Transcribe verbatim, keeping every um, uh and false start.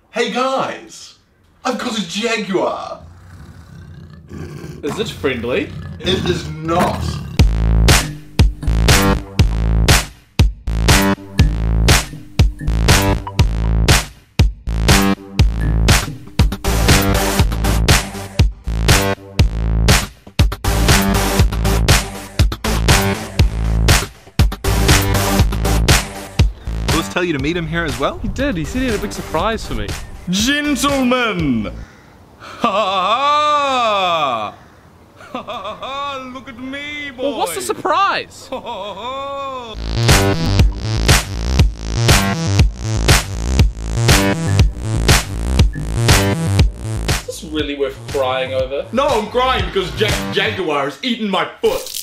Hey guys, I've got a jaguar. Is it friendly? It is not. Tell you to meet him here as well? He did. He said he had a big surprise for me. Gentlemen! Ha ha ha! Ha look at me, boy! Well, what's the surprise? Ha ha ha! Is this really worth crying over? No, I'm crying because Jack Jaguar has eaten my foot.